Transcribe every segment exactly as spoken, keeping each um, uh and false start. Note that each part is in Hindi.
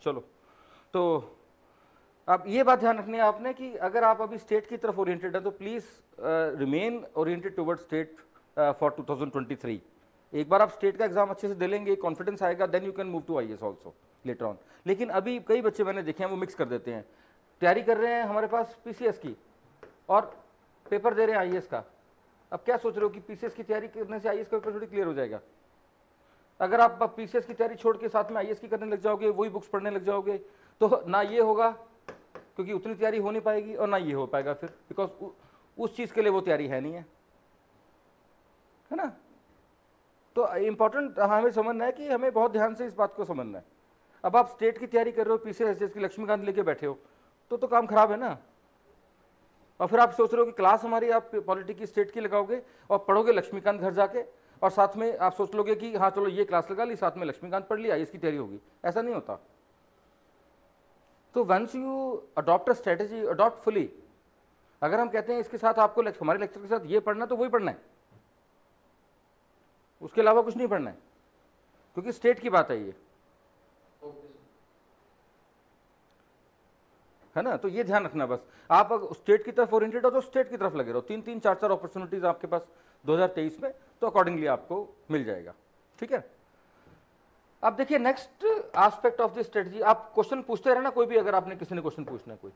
चलो, तो अब ये बात ध्यान रखनी है आपने कि अगर आप अभी स्टेट की तरफ ओरिएंटेड है तो please remain oriented toward state for two thousand twenty three. एक बार आप स्टेट का एग्जाम अच्छे से दे लेंगे, कॉन्फिडेंस आएगा, then you can move to I S also later on. लेकिन अभी कई बच्चे मैंने देखे हैं वो मिक्स कर देते हैं, तैयारी कर रहे हैं हमारे पास पी सी एस की और पेपर दे रहे हैं आई ए एस का। अब क्या सोच रहे हो कि पी सी एस की तैयारी करने से आई ए एस का पेपर थोड़ी क्लियर हो जाएगा? अगर आप पी सी एस की तैयारी छोड़ के साथ में आई ए एस की करने लग जाओगे, वही बुक्स पढ़ने लग जाओगे, तो ना ये होगा क्योंकि उतनी तैयारी हो नहीं पाएगी, और ना ये हो पाएगा फिर, बिकॉज उस चीज़ के लिए वो तैयारी है नहीं है, है ना। तो इम्पॉर्टेंट हमें समझना है कि हमें बहुत ध्यान से इस बात को समझना है। अब आप स्टेट की तैयारी कर रहे हो, पी सी एस की लक्ष्मीकांत लेके बैठे हो, तो तो काम खराब है ना। और फिर आप सोच रहे हो कि क्लास हमारी आप पॉलिटी की स्टेट की लगाओगे और पढ़ोगे लक्ष्मीकांत घर जाके, और साथ में आप सोच लोगे कि हाँ चलो ये क्लास लगा ली, साथ में लक्ष्मीकांत पढ़ लिया, इसकी तैयारी होगी। ऐसा नहीं होता। तो once you adopt a strategy, adopt fully. अगर हम कहते हैं इसके साथ आपको हमारे लेक्चर के साथ ये पढ़ना, तो वही पढ़ना है, उसके अलावा कुछ नहीं पढ़ना है, क्योंकि स्टेट की बात है ये, है ना। तो ये ध्यान रखना बस। आप अगर स्टेट की तरफ ओरिएंटेड हो तो स्टेट की तरफ लगे रहो। तीन तीन चार चार अपॉर्चुनिटीज आपके पास दो हज़ार तेईस में, तो अकॉर्डिंगली आपको मिल जाएगा। ठीक है। अब देखिए next aspect of this strategy, आप क्वेश्चन पूछते रहना कोई भी, अगर आपने किसी ने क्वेश्चन पूछना है कोई।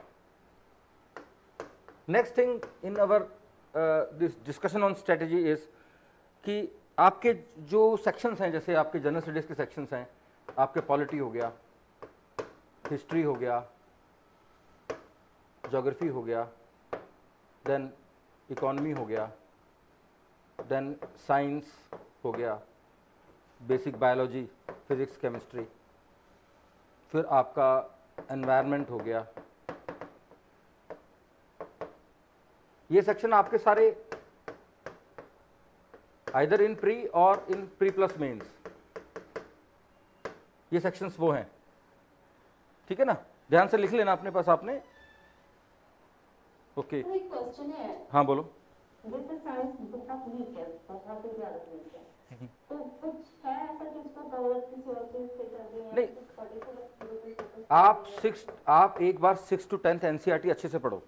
Next thing in our this discussion on strategy is कि आपके जो सेक्शंस हैं, जैसे आपके जनरल स्टडीज के सेक्शंस हैं, आपके पॉलिटी हो गया, हिस्ट्री हो गया, ज्योग्राफी हो गया, देन इकोनॉमी हो गया, देन साइंस हो गया, बेसिक बायोलॉजी, फिजिक्स, केमिस्ट्री, फिर आपका एनवायरनमेंट हो गया। ये सेक्शन आपके सारे आइदर इन प्री और इन प्री प्लस मेंस, ये सेक्शंस वो हैं। ठीक है ना, ध्यान से लिख लेना अपने पास आपने। ओके तो एक क्वेश्चन है। हाँ बोलो। जैसे साइंस बहुत वीक है, बहुत ही ज्यादा वीक है, तो कुछ है ऐसा कि इसको कवर किसी और चीज से कर दें? नहीं, आप सिक्स आप एक बार सिक्स टू टेंथ एनसीईआरटी अच्छे से पढ़ो।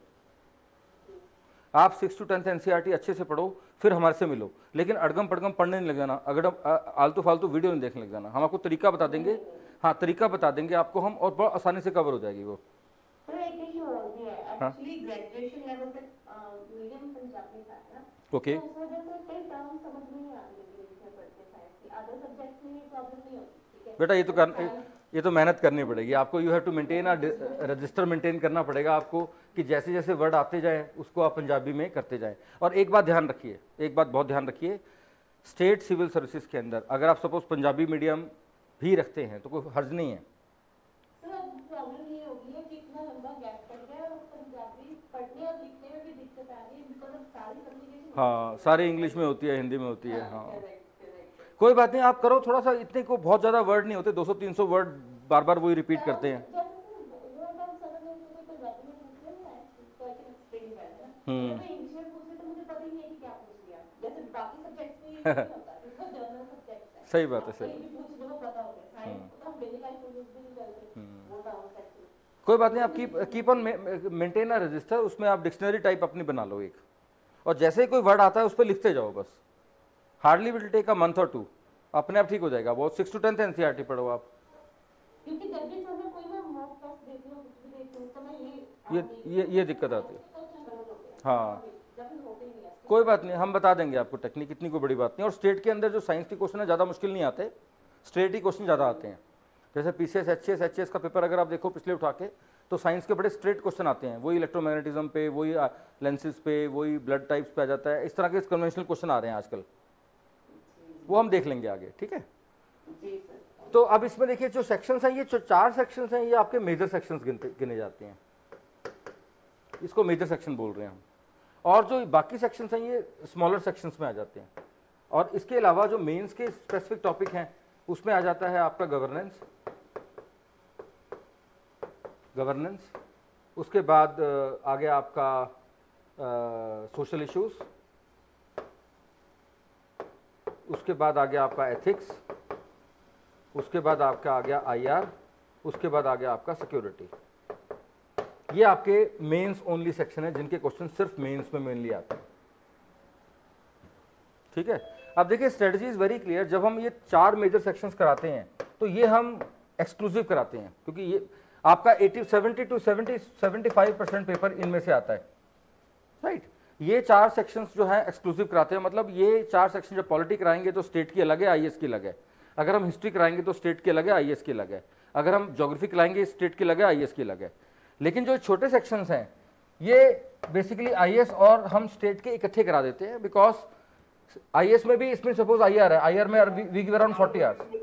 आप सिक्स टू टेंथ एनसीईआरटी अच्छे से पढ़ो, फिर हमारे से मिलो। लेकिन अड़गम पड़गम पढ़ने नहीं लग जाना, अगर आलतू फालतू वीडियो नहीं देखने लग जाना। हम आपको तरीका बता देंगे, हाँ तरीका बता देंगे आपको हम, और बहुत आसानी से कवर हो जाएगी वो। तो एक इशू और भी है एक्चुअली, ग्रेजुएशन लेवल पे मीडियम पंजाबी था ना, ओके, तो उस वजह से कई टर्म समझ नहीं आती इसमें पढ़ते साइंस की। अदर सब्जेक्ट्स में ये प्रॉब्लम नहीं होती। ठीक है बेटा ये तो कर ये तो मेहनत करनी पड़ेगी आपको। You have to maintain a register, maintain करना पड़ेगा आपको कि जैसे जैसे वर्ड आते जाएं उसको आप पंजाबी में करते जाएं। और एक बात ध्यान रखिए, एक बात बहुत ध्यान रखिए, स्टेट सिविल सर्विसेज के अंदर अगर आप सपोज पंजाबी मीडियम भी रखते हैं तो कोई हर्ज नहीं है। सर प्रॉब्लम ये होगी है कि इतना लंबा गैप पड़ गया और पंजाबी पढ़ने और लिखने में भी दिक्कत आ रही है, बिकॉज़ ऑफ सारी कम्युनिकेशन हाँ सारी इंग्लिश में होती है, हिंदी में होती है। हाँ कोई बात नहीं, आप करो थोड़ा सा, इतने को बहुत ज़्यादा वर्ड नहीं होते, दो सौ तीन सौ वर्ड बार बार वही रिपीट करते हैं। हम्म सही बात है, सही कोई बात नहीं। आप keep keep on maintain a register, उसमें आप डिक्शनरी टाइप अपनी बना लो एक, और जैसे ही कोई वर्ड आता है उस पर लिखते जाओ बस। Hardly will take a month और टू, अपने आप ठीक हो जाएगा। बहुत सिक्स टू टेंथ एनसीईआरटी पढ़ो आप, क्योंकि जब भी मैं कोई मैं मॉक टेस्ट देती हूं, कुछ भी देखती हूं, तो मैं ये ये ये ये दिक्कत आती है। हाँ कोई बात नहीं, हम बता देंगे आपको टेक्निक, इतनी कोई बड़ी बात नहीं। और स्टेट के अंदर जो साइंस के क्वेश्चन है ज़्यादा मुश्किल नहीं आते, स्टेट ही क्वेश्चन ज़्यादा आते हैं। जैसे पीसीएस, एचसीएस, एचएस का पेपर अगर आप देखो पिछले उठा के, तो साइंस के बड़े स्ट्रेट क्वेश्चन आते हैं, वही इलेक्ट्रोमैग्नेटिज्म पे, वही लेंसेज पे, वही ब्लड टाइप्स पे आ जाता है। इस तरह के कन्वेंशनल क्वेश्चन आ रहे हैं आजकल, वो हम देख लेंगे आगे। ठीक है, तो अब इसमें देखिए जो सेक्शंस हैं, ये जो चार सेक्शंस हैं, ये आपके मेजर सेक्शंस गिने जाते हैं, इसको मेजर सेक्शन बोल रहे हैं हम। और जो बाकी सेक्शंस हैं ये स्मॉलर सेक्शंस में आ जाते हैं। और इसके अलावा जो मेंस के स्पेसिफिक टॉपिक हैं उसमें आ जाता है आपका गवर्नेंस, गवर्नेंस उसके बाद आ गया आपका सोशल इश्यूज, उसके बाद आ गया आपका एथिक्स, उसके बाद आपका आ गया आईआर, उसके बाद आ गया आपका सिक्योरिटी। ये आपके मेंस ओनली सेक्शन है जिनके क्वेश्चन सिर्फ मेंस में मेनली आते हैं, ठीक है। अब देखिए स्ट्रेटजी इज वेरी क्लियर, जब हम ये चार मेजर सेक्शंस कराते हैं तो ये हम एक्सक्लूसिव कराते हैं, क्योंकि ये आपका अस्सी seventy to seventy seventy five percent paper इनमें से आता है, राइट। ये चार सेक्शंस जो है एक्सक्लूसिव कराते हैं, मतलब ये चार सेक्शन जब पॉलिटी कराएंगे तो स्टेट की अलग है, आईएएस की अलग है। अगर हम हिस्ट्री कराएंगे तो स्टेट की अलग है, आईएएस की अलग है। अगर हम ज्योग्राफी कराएंगे स्टेट की अलग है, आईएएस की अलग है। लेकिन जो छोटे सेक्शंस हैं ये बेसिकली आईएएस और हम स्टेट के इकट्ठे करा देते हैं, बिकॉज आईएएस में भी इसमें सपोज आईआर है, आईआर में we give around forty hours.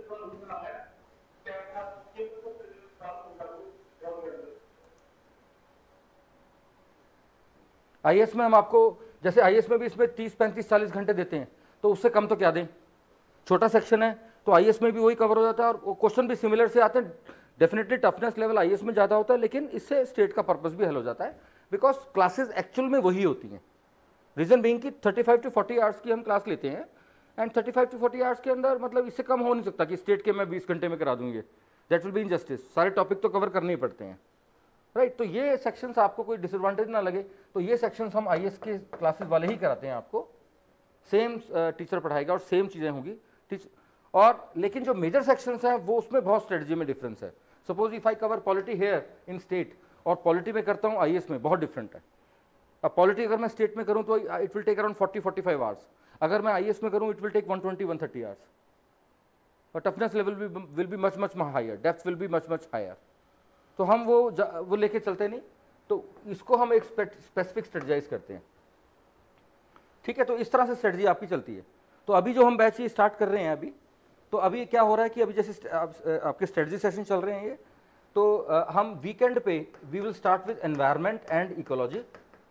IAS में हम आपको जैसे आईएएस में भी इसमें तीस पैंतीस चालीस घंटे देते हैं, तो उससे कम तो क्या दें, छोटा सेक्शन है तो आईएएस में भी वही कवर हो जाता है और क्वेश्चन भी सिमिलर से आते हैं। डेफिनेटली टफनेस लेवल आईएएस में ज़्यादा होता है, लेकिन इससे स्टेट का पर्पस भी हल हो जाता है, बिकॉज क्लासेस एक्चुअल में वही होती हैं। रीजन बीइंग कि thirty five to forty hours की हम क्लास लेते हैं, and thirty five to forty hours के अंदर मतलब इससे कम हो नहीं सकता कि स्टेट के मैं बीस घंटे में करा दूंगी, दैट विल बी इनजस्टिस। सारे टॉपिक तो कवर करने ही पड़ते हैं, राइट। तो ये सेक्शंस आपको कोई डिसएडवांटेज ना लगे, तो ये सेक्शंस हम आईएएस के क्लासेस वाले ही कराते हैं आपको, सेम टीचर पढ़ाएगा और सेम चीज़ें होंगी टीच और लेकिन जो मेजर सेक्शंस हैं वो उसमें बहुत स्ट्रेटजी में डिफरेंस है। Suppose if I cover polity here in state और पॉलिटी में करता हूँ आईएएस में, बहुत डिफरेंट है। अब पॉलिटी अगर मैं स्टेट में करूँ तो it will take around forty forty five hours, अगर मैं आईएएस में करूँ it will take one twenty one thirty hours, और toughness level will be much much higher, depth will be much much higher. तो हम वो वो लेके चलते नहीं, तो इसको हम एक स्पेसिफिक स्ट्रेटजाइज करते हैं, ठीक है। तो इस तरह से स्ट्रेटजी आपकी चलती है। तो अभी जो हम बैच ये स्टार्ट कर रहे हैं अभी, तो अभी क्या हो रहा है कि अभी जैसे आप, आपके स्ट्रेटजी सेशन चल रहे हैं ये, तो आ, हम वीकेंड पे we will start with environment and ecology.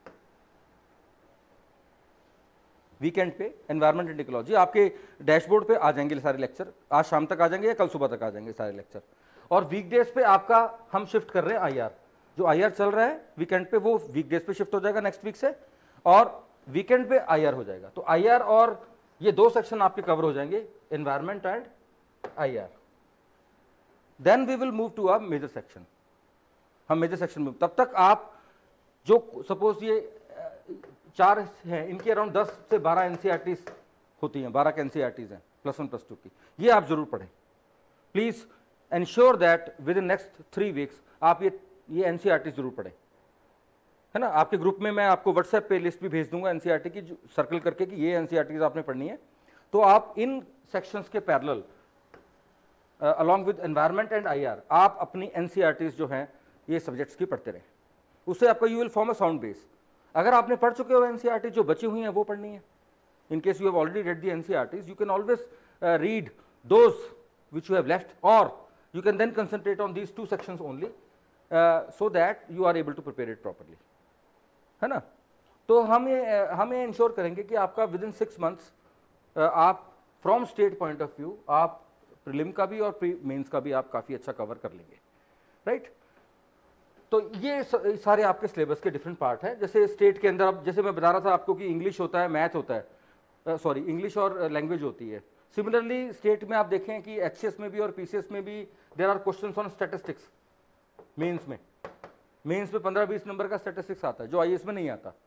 Weekend पे एनवायरनमेंट एंड इकोलॉजी आपके डैशबोर्ड पे आ जाएंगे सारे लेक्चर, आज शाम तक आ जाएंगे या कल सुबह तक आ जाएंगे सारे लेक्चर। और वीकडेज पे आपका हम शिफ्ट कर रहे हैं आईआर, जो आईआर चल रहा है वीकेंड पे वो वीकडेज पे शिफ्ट हो जाएगा नेक्स्ट वीक से, और वीकेंड पे आईआर हो जाएगा। तो आईआर और ये दो सेक्शन आपके कवर हो जाएंगे, environment and IR. Then we will move to a major section. हम मेजर सेक्शन में तब तक आप जो सपोज ये चार हैं इनके अराउंड दस से बारह एनसीईआरटीज होती हैं, बारह के एनसीईआरटीज हैं प्लस वन प्लस टू की, ये आप जरूर पढ़ें please. Ensure that within next three weeks आप ये ये एनसीईआरटी जरूर पढ़ें, है ना। आपके ग्रुप में मैं आपको व्हाट्सएप पे लिस्ट भी भेज दूंगा एनसीईआरटी की, सर्कल करके कि ये एनसीईआरटीज आपने पढ़नी है। तो आप इन सेक्शंस के parallel along with environment and IR आप अपनी एनसीईआरटीज जो हैं ये सब्जेक्ट्स की पढ़ते रहें, उससे आपका you will form a sound base. अगर आपने पढ़ चुके हो एनसीईआरटी, जो बची हुई हैं वो पढ़नी है। In case you have already read the NCERTs, you can always read those which you have left, और you can then concentrate on these two sections only uh, so that you are able to prepare it properly, है ना। तो हम ये हम ये इंश्योर करेंगे कि आपका विद इन सिक्स मंथ्स आप from state point of view आप प्रीलिम का भी और प्री मेंस का भी आप काफ़ी अच्छा कवर कर लेंगे, राइट। तो ये सारे आपके सिलेबस के डिफरेंट पार्ट हैं। जैसे स्टेट के अंदर अब जैसे मैं बता रहा था आपको कि इंग्लिश होता है, मैथ होता है, सॉरी इंग्लिश और लैंग्वेज होती है। सिमिलरली स्टेट में आप देखें कि एचसीएस में भी और पीसीएस में भी there are questions on statistics. Mains में मेंस में पंद्रह बीस नंबर का स्टैटिस्टिक्स आता है जो आईएएस में नहीं आता,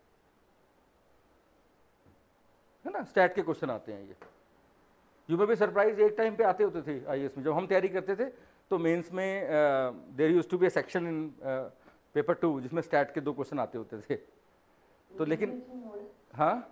है ना। स्टैट के क्वेश्चन आते हैं ये, यू मे बी सरप्राइज, एक टाइम पे आते होते थे आईएएस में। जब हम तैयारी करते थे तो मेंस में there used to be a section in paper two जिसमें स्टैट के दो क्वेश्चन आते होते थे। तो लेकिन हाँ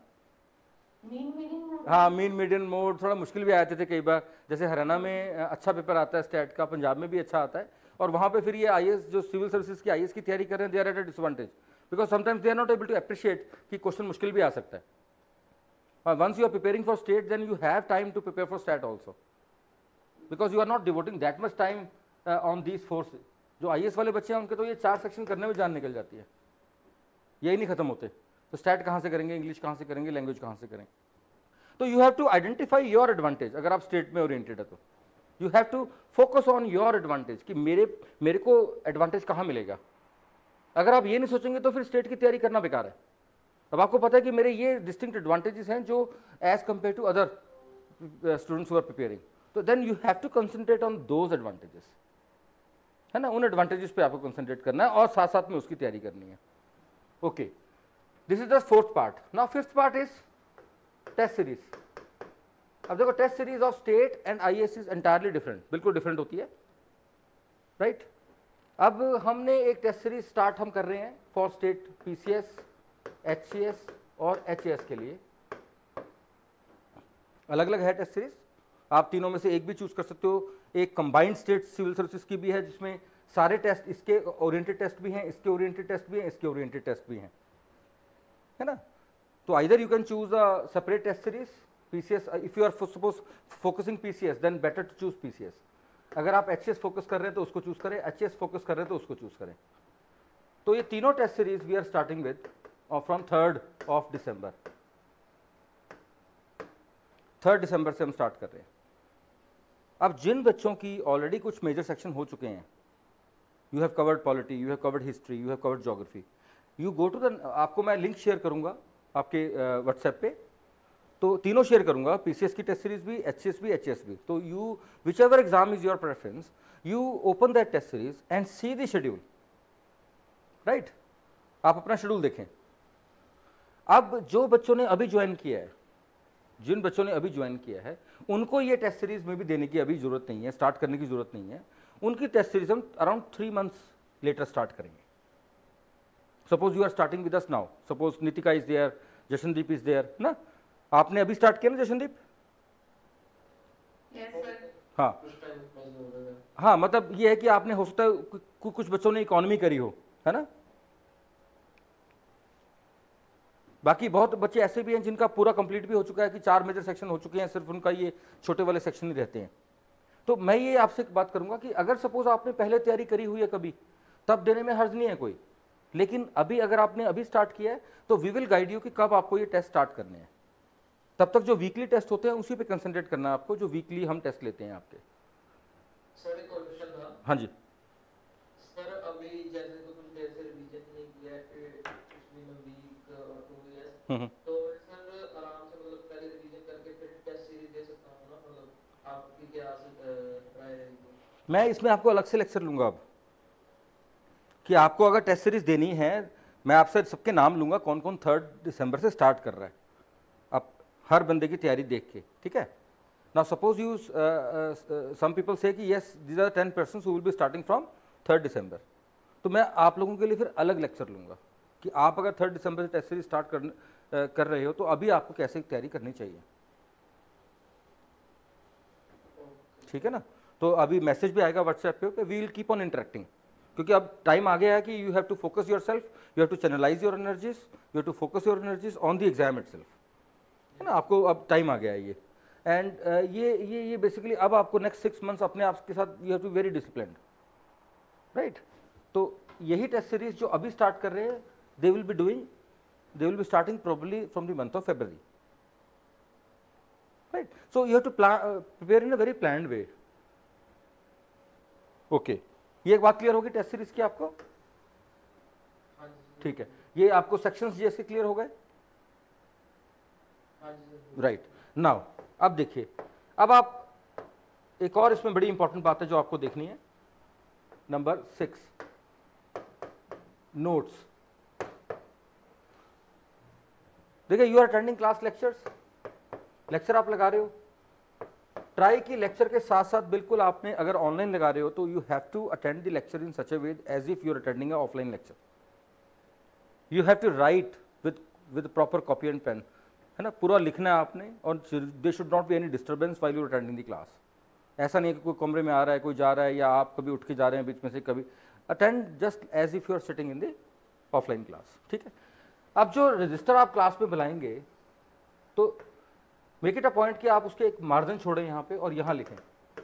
हाँ मीन मीडियन मोड थोड़ा मुश्किल भी आते थे कई बार। जैसे हरियाणा में अच्छा पेपर आता है स्टैट का, पंजाब में भी अच्छा आता है, और वहाँ पे फिर ये आईएएस जो सिविल सर्विसेज की आईएएस की तैयारी कर रहे हैं they are at a disadvantage, because sometimes they are not able to appreciate कि क्वेश्चन मुश्किल भी आ सकता है। और once you are preparing for state then you have time to prepare for stat also, because you are not devoting that much time on these force. जो आईएएस वाले बच्चे हैं उनके तो ये चार सेक्शन करने में जान निकल जाती है, यही नहीं खत्म होते। तो स्टैट कहाँ से करेंगे, इंग्लिश कहाँ से करेंगे, लैंग्वेज कहाँ से करेंगे। तो you have to identify your advantage. अगर आप स्टेट में ओरिएंटेड है तो you have to focus on your advantage कि मेरे मेरे को एडवांटेज कहाँ मिलेगा। अगर आप ये नहीं सोचेंगे तो फिर स्टेट की तैयारी करना बेकार है। अब आपको पता है कि मेरे ये डिस्टिंक्ट एडवांटेजेस हैं जो as compared to other students who are preparing, तो then you have to concentrate on those advantages, है ना, उन एडवांटेजेस पे आपको कंसंट्रेट करना है और साथ साथ में उसकी तैयारी करनी है। Okay, this is the fourth part. Now fifth part is test series. अब देखो, test series of state and IAS is entirely different, बिल्कुल डिफरेंट होती है, राइट right? अब हमने एक टेस्ट सीरीज स्टार्ट हम कर रहे हैं फॉर स्टेट पीसीएस, एचसीएस और एचएएस के लिए। अलग अलग है टेस्ट सीरीज, आप तीनों में से एक भी चूज कर सकते हो। एक कंबाइंड स्टेट सिविल सर्विसेज की भी है जिसमें सारे टेस्ट, इसके ओरिएंटेड टेस्ट भी हैं, इसके ओरिएंटेड टेस्ट भी हैं, इसके ओरिएंटेड टेस्ट भी हैं, है ना। तो either you can choose a separate test series PCS. If you are suppose focusing PCS then better to choose PCS. अगर आप एचसीएस फोकस कर रहे हैं तो उसको चूज करें, एचएएस फोकस कर रहे हैं तो उसको चूज करें। तो ये तीनों test series we are starting with from third of December. Third December से हम स्टार्ट कर रहे हैं। अब जिन बच्चों की ऑलरेडी कुछ मेजर सेक्शन हो चुके हैं, you have covered polity, you have covered history, you have covered geography, you go to the, आपको मैं लिंक शेयर करूंगा आपके व्हाट्सएप uh, पे, तो तीनों शेयर करूंगा, पीसीएस की टेस्ट सीरीज भी, एचसीएस भी, एचएस भी। तो you whichever exam is your preference, you open that test series and see the schedule, right. आप अपना शेड्यूल देखें। अब जो बच्चों ने अभी ज्वाइन किया है, जिन बच्चों ने अभी ज्वाइन किया है, उनको ये टेस्ट सीरीज में भी देने की अभी जरूरत नहीं है, स्टार्ट करने की जरूरत नहीं है। उनकी टेस्ट सीरीज हम around three months later start करेंगे। Suppose you are starting with us now, suppose Nitika is there, Jashandeep is there ना, आपने अभी स्टार्ट किया ना जशनदीप? yes, sir. हाँ हाँ, मतलब ये है कि आपने, हो सकता है कु, कुछ बच्चों ने इकोनॉमी करी हो, है ना। बाकी बहुत बच्चे ऐसे भी हैं जिनका पूरा कंप्लीट भी हो चुका है कि चार मेजर सेक्शन हो चुके हैं, सिर्फ उनका ये छोटे वाले सेक्शन ही रहते हैं। तो मैं ये आपसे एक बात करूंगा कि अगर सपोज आपने पहले तैयारी करी हुई है कभी, तब देने में हर्ज नहीं है कोई, लेकिन अभी अगर आपने अभी स्टार्ट किया है तो वी विल गाइड यू कि कब आपको ये टेस्ट स्टार्ट करने हैं। तब तक जो वीकली टेस्ट होते हैं उसी पे कंसंट्रेट करना है आपको, जो वीकली हम टेस्ट लेते हैं आपके। सर एक और क्वेश्चन था। हाँ जी सर, अभी जैसे तो कुछ देर से रिवीजन नहीं किया है, पिछली वीक और टू इयर्स, तो सर आराम से मतलब पहले रिवीजन करके फिर टेस्ट सीरीज दे सकता हूं ना, मतलब आपकी क्या राय है? मैं इसमें आपको अलग से लेक्चर लूंगा अब, कि आपको अगर टेस्ट सीरीज देनी है, मैं आपसे सबके नाम लूंगा कौन कौन थर्ड दिसंबर से स्टार्ट कर रहा है, अब हर बंदे की तैयारी देख के, ठीक है। Now suppose you some people say कि yes these are ten persons who will be starting from third December, तो मैं आप लोगों के लिए फिर अलग लेक्चर लूंगा कि आप अगर थर्ड दिसंबर से टेस्ट सीरीज स्टार्ट कर, uh, कर रहे हो तो अभी आपको कैसे तैयारी करनी चाहिए, ठीक है ना। तो अभी मैसेज भी आएगा व्हाट्सएप पे, we will keep on interacting, क्योंकि अब टाइम आ गया है कि you have to focus yourself, you have to channelise your energies, you have to focus your energies on the exam itself, है ना। आपको अब टाइम आ गया है ये, एंड uh, ये ये ये बेसिकली अब आपको नेक्स्ट सिक्स मंथ्स अपने आप के साथ you have to very disciplined, right. तो यही टेस्ट सीरीज जो अभी स्टार्ट कर रहे हैं, they will be doing, they will be starting probably from the month of February, right. So you have to plan, prepare in a very planned way. Okay, ये एक बात क्लियर होगी टेस्ट सीरीज की आपको? ठीक है, ये आपको सेक्शंस जैसे क्लियर हो गए, राइट। नाउ अब देखिए, अब आप एक और इसमें बड़ी इंपॉर्टेंट बात है जो आपको देखनी है, नंबर सिक्स, नोट्स। देखिए, you are attending class lectures, lecture आप लगा रहे हो, ट्राई की लेक्चर के साथ साथ बिल्कुल आपने अगर ऑनलाइन लगा रहे हो तो you have to attend the lecture in such a way as if you are attending a offline lecture. You have to write with with proper copy and pen, है ना, पूरा लिखना है आपने, और they should not be any disturbance while you are attending the class. ऐसा नहीं है कि कोई कमरे में आ रहा है, कोई जा रहा है, या आप कभी उठ के जा रहे हैं बीच में से, कभी attend just as if you are sitting in the offline class, ठीक है। अब जो रजिस्टर आप क्लास में बुलाएंगे तो मेक इट अ पॉइंट कि आप उसके एक मार्जिन छोड़ें यहाँ पे और यहाँ लिखें,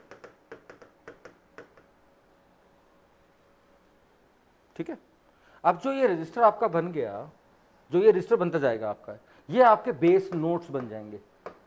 ठीक है। अब जो ये रजिस्टर आपका बन गया, जो ये रजिस्टर बनता जाएगा आपका, ये आपके बेस नोट्स बन जाएंगे।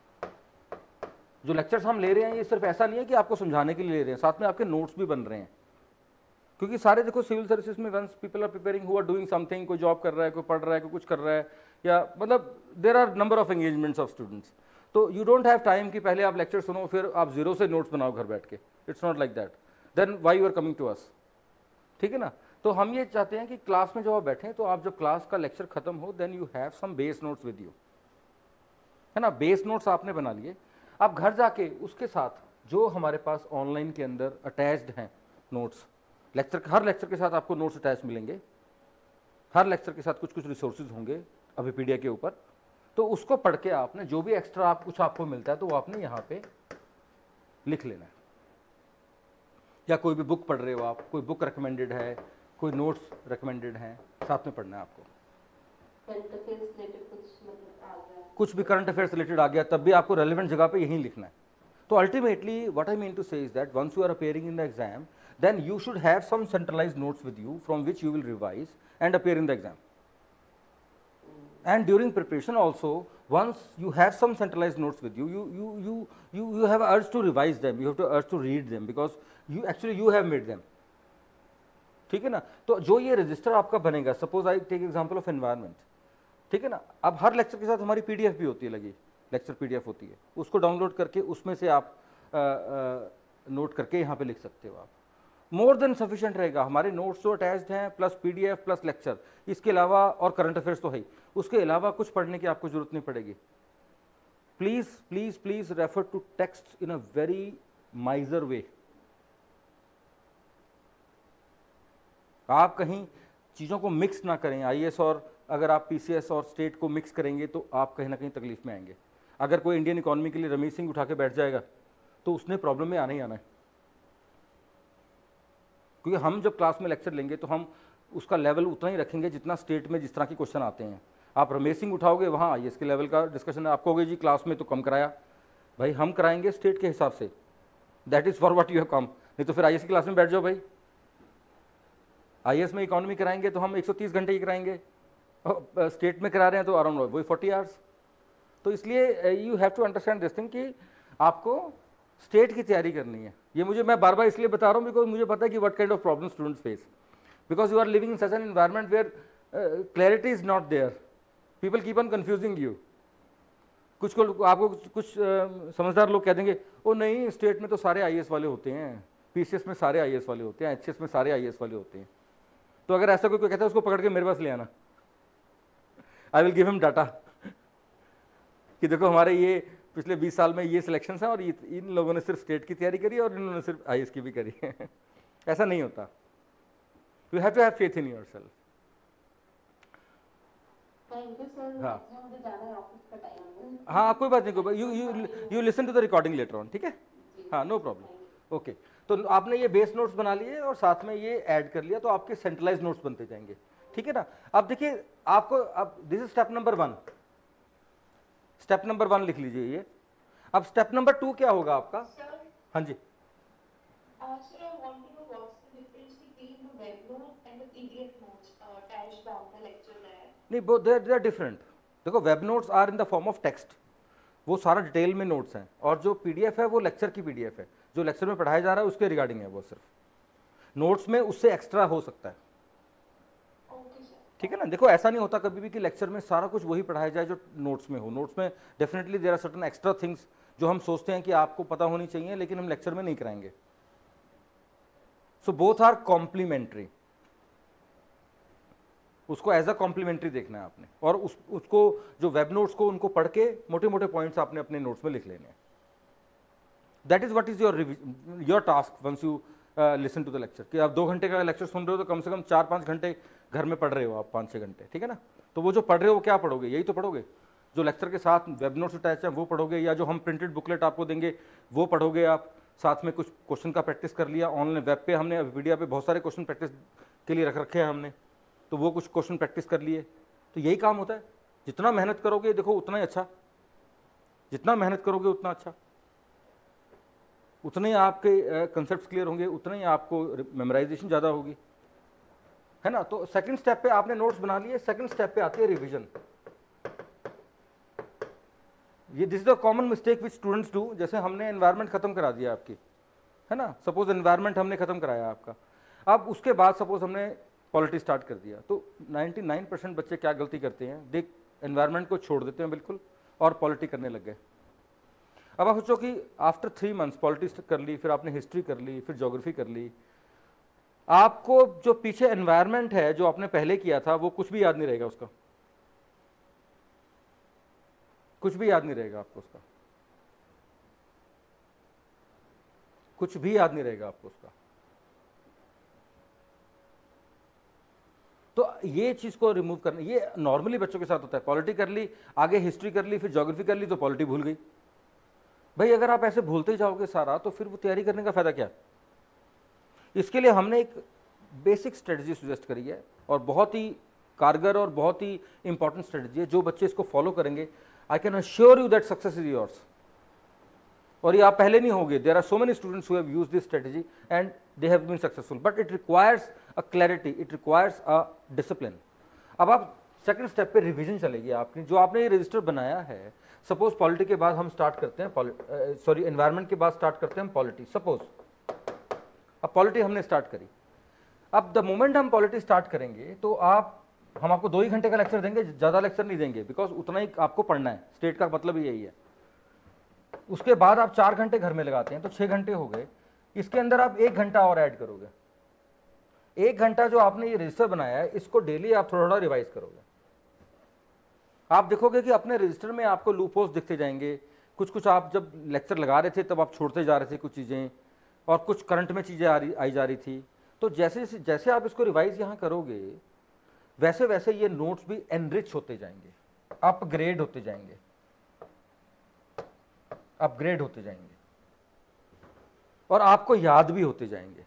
जो लेक्चर्स हम ले रहे हैं ये सिर्फ ऐसा नहीं है कि आपको समझाने के लिए ले रहे हैं, साथ में आपके नोट्स भी बन रहे हैं, क्योंकि सारे देखो सिविल सर्विसेज में once people are preparing, who are doing something, कोई जॉब कर रहा है, कोई पढ़ रहा है, कोई कुछ कर रहा है, या मतलब there are number of engagements of students. तो यू डोंट हैव टाइम कि पहले आप लेक्चर सुनो फिर आप जीरो से नोट्स बनाओ घर बैठ के, it's not like that, then why you are coming to us, ठीक है ना। तो हम ये चाहते हैं कि क्लास में जब आप बैठें तो आप जब क्लास का लेक्चर खत्म हो then you have some base notes with you, है ना। बेस नोट्स आपने बना लिए, आप घर जाके उसके साथ जो हमारे पास ऑनलाइन के अंदर अटैच्ड हैं नोट्स, लेक्चर हर लेक्चर के साथ आपको नोट्स अटैच मिलेंगे, हर लेक्चर के साथ कुछ कुछ रिसोर्सेज होंगे अभिपीडिया के ऊपर, तो उसको पढ़ के आपने जो भी एक्स्ट्रा आप कुछ आपको मिलता है तो वो आपने यहाँ पे लिख लेना है। या कोई भी बुक पढ़ रहे हो आप, कोई बुक रिकमेंडेड है, कोई नोट्स रिकमेंडेड हैं, साथ में पढ़ना है आपको। करंट अफेयर्स रिलेटेड कुछ मतलब आ गया, कुछ भी करंट अफेयर्स रिलेटेड आ गया तब भी आपको रेलिवेंट जगह पे यही लिखना है। तो ultimately what I mean to say is that once you are appearing in the exam then you should have some centralized notes with you from which you will revise and appear in the exam. And during preparation also, once you have some centralized notes with you, you you you you you have urge to revise them, you have to urge to read them because you actually you have made them. ठीक है ना। तो जो ये रजिस्टर आपका बनेगा, suppose I take example of environment, ठीक है ना। अब हर लेक्चर के साथ हमारी पीडीएफ भी होती है लगी, लेक्चर पीडीएफ होती है, उसको डाउनलोड करके उसमें से आप नोट करके यहाँ पे लिख सकते हो आप। मोर देन सफिशिएंट रहेगा। हमारे नोट्स जो अटैच्ड हैं प्लस पीडीएफ प्लस लेक्चर, इसके अलावा और करंट अफेयर्स तो है ही, उसके अलावा कुछ पढ़ने की आपको जरूरत नहीं पड़ेगी। Please please please refer to text in a very miser way. आप कहीं चीज़ों को मिक्स ना करें। आईएएस और अगर आप पीसीएस और स्टेट को मिक्स करेंगे तो आप कहीं ना कहीं तकलीफ में आएंगे। अगर कोई इंडियन इकोनॉमी के लिए रमेश सिंह उठा के बैठ जाएगा तो उसने प्रॉब्लम में आना ही आना है, क्योंकि हम जब क्लास में लेक्चर लेंगे तो हम उसका लेवल उतना ही रखेंगे जितना स्टेट में जिस तरह के क्वेश्चन आते हैं। आप रमेश सिंह उठाओगे, वहाँ आईएएस के लेवल का डिस्कशन है, आप कहोगे जी क्लास में तो कम कराया। भाई हम कराएंगे स्टेट के हिसाब से, that is for what you have come. नहीं तो फिर आईएएस की क्लास में बैठ जाओ भाई। आईएएस में इकोनॉमी कराएंगे तो हम एक सौ तीस घंटे ही कराएंगे, स्टेट में करा रहे हैं तो अराउंड वही फोर्टी आवर्स। तो इसलिए you have to understand this thing कि आपको स्टेट की तैयारी करनी है। ये मुझे मैं बार बार इसलिए बता रहा हूँ बिकॉज मुझे पता है कि what kind of problem students face, because you are living in such an environment where clarity is not there, people keep on confusing you. कुछ को आपको कुछ, कुछ uh, समझदार लोग कह देंगे ओ नहीं स्टेट में तो सारे आईएएस वाले होते हैं, पीसीएस में सारे आईएएस वाले होते हैं, एचएस में सारे आईएएस वाले होते हैं। तो अगर ऐसा कोई कोई कहता है उसको पकड़ के मेरे पास ले आना, I will give him data कि देखो हमारे ये पिछले बीस साल में ये सिलेक्शन है और इन लोगों ने सिर्फ स्टेट की तैयारी करी और इन्होंने सिर्फ आईएएस की भी करी है। ऐसा नहीं होता। You have to have faith in yourself. Thank you sir. हाँ मुझे जाना है ऑफिस का टाइम है। हाँ कोई बात नहीं, कोई बात, you you you listen to the recording later on, ठीक है। हाँ नो प्रॉब्लम। ओके, तो आपने ये बेस नोट्स बना लिए और साथ में ये ऐड कर लिया तो आपके सेंट्रलाइज नोट्स बनते जाएंगे, ठीक है ना। अब देखिए आपको, अब this is step number one, step number one लिख लीजिए ये। अब स्टेप नंबर टू क्या होगा आपका? सर हाँ जी, sir, I want to know what's the difference between the web notes and the P D F notes attached on the lecture there? नहीं वो दे आर डिफरेंट। देखो web notes are in the form of text, वो सारा डिटेल में नोट्स हैं, और जो पीडीएफ है वो लेक्चर की पीडीएफ है, जो लेक्चर में पढ़ाया जा रहा है उसके रिगार्डिंग है। वो सिर्फ नोट्स में उससे एक्स्ट्रा हो सकता है, Okay, sir. ठीक है ना। देखो ऐसा नहीं होता कभी भी कि लेक्चर में सारा कुछ वही पढ़ाया जाए जो नोट्स में हो। नोट्स में definitely there are certain extra things जो हम सोचते हैं कि आपको पता होनी चाहिए लेकिन हम लेक्चर में नहीं कराएंगे। सो बोथ आर कॉम्प्लीमेंट्री, उसको एज अ कॉम्प्लीमेंट्री देखना है आपने, और उस उसको जो वेब नोट्स को उनको पढ़ के मोटे मोटे पॉइंट्स आपने अपने नोट्स में लिख लेने हैं। That is what is your your task once you listen to the lecture. कि आप दो घंटे का लेक्चर सुन रहे हो तो कम से कम चार पाँच घंटे घर में पढ़ रहे हो आप, पाँच छः घंटे, ठीक है ना। तो वो जो पढ़ रहे हो वो क्या पढ़ोगे? यही तो पढ़ोगे जो लेक्चर के साथ वेब नोट्स अटैच है वो पढ़ोगे, या जो हम प्रिंटेड बुकलेट आपको देंगे वो पढ़ोगे आप। साथ में कुछ क्वेश्चन का प्रैक्टिस कर लिया ऑनलाइन, वेब पे हमने वीडियो पे बहुत सारे क्वेश्चन प्रैक्टिस के लिए रख रखे हैं हमने, तो वो कुछ क्वेश्चन प्रैक्टिस कर लिए। तो यही काम होता है। जितना मेहनत करोगे देखो उतना ही अच्छा, जितना मेहनत करोगे उतना अच्छा, उतने ही आपके कंसेप्ट क्लियर होंगे, उतना ही आपको मेमोराइजेशन ज़्यादा होगी, है ना। तो सेकंड स्टेप पे आपने नोट्स बना लिए, सेकंड स्टेप पे आती है रिवीजन। ये this is the common mistake which students do. जैसे हमने एनवायरनमेंट खत्म करा दिया आपकी, है ना, सपोज एनवायरनमेंट हमने खत्म कराया आपका, अब उसके बाद सपोज हमने पॉलिटी स्टार्ट कर दिया, तो निन्यानवे परसेंट बच्चे क्या गलती करते हैं, देख एनवायरनमेंट को छोड़ देते हैं बिल्कुल और पॉलिटी करने लग गए। अब आप सोचो कि आफ्टर थ्री मंथ्स पॉलिटिक्स कर ली, फिर आपने हिस्ट्री कर ली, फिर ज्योग्राफी कर ली, आपको जो पीछे एनवायरनमेंट है जो आपने पहले किया था वो कुछ भी याद नहीं रहेगा, उसका कुछ भी याद नहीं रहेगा आपको, उसका कुछ भी याद नहीं रहेगा आपको उसका। तो ये चीज को रिमूव करना, ये नॉर्मली बच्चों के साथ होता है। पॉलिटी कर ली, आगे हिस्ट्री कर ली, फिर ज्योग्राफी कर ली, तो पॉलिटी भूल गई। भाई अगर आप ऐसे भूलते जाओगे सारा, तो फिर वो तैयारी करने का फायदा क्या? इसके लिए हमने एक बेसिक स्ट्रेटजी सजेस्ट करी है, और बहुत ही कारगर और बहुत ही इंपॉर्टेंट स्ट्रेटजी है। जो बच्चे इसको फॉलो करेंगे, I can assure you that success is yours. और ये आप पहले नहीं होंगे। There are so many students who have used this strategy and they have been successful, but it requires a clarity, it requires a discipline. अब आप सेकंड स्टेप पे रिवीजन चलेगी आपकी। जो आपने ये रजिस्टर बनाया है, सपोज पॉलिटी के बाद हम स्टार्ट करते हैं, सॉरी एनवायरनमेंट के बाद स्टार्ट करते हैं हम पॉलिटी। सपोज अब पॉलिटी हमने स्टार्ट करी। अब द मोमेंट हम पॉलिटी स्टार्ट करेंगे, तो आप हम आपको दो ही घंटे का लेक्चर देंगे, ज़्यादा लेक्चर नहीं देंगे, बिकॉज उतना ही आपको पढ़ना है। स्टेट का मतलब ही यही है। उसके बाद आप चार घंटे घर में लगाते हैं, तो छः घंटे हो गए। इसके अंदर आप एक घंटा और ऐड करोगे। एक घंटा जो आपने ये रजिस्टर बनाया है, इसको डेली आप थोड़ा थोड़ा रिवाइज करोगे। आप देखोगे कि अपने रजिस्टर में आपको लूपहोल्स दिखते जाएंगे। कुछ कुछ आप जब लेक्चर लगा रहे थे तब आप छोड़ते जा रहे थे कुछ चीज़ें, और कुछ करंट में चीज़ें आ रही आई जा रही थी। तो जैसे जैसे आप इसको रिवाइज यहाँ करोगे, वैसे वैसे ये नोट्स भी एनरिच होते जाएंगे, अपग्रेड होते जाएंगे, अपग्रेड होते जाएंगे, और आपको याद भी होते जाएंगे।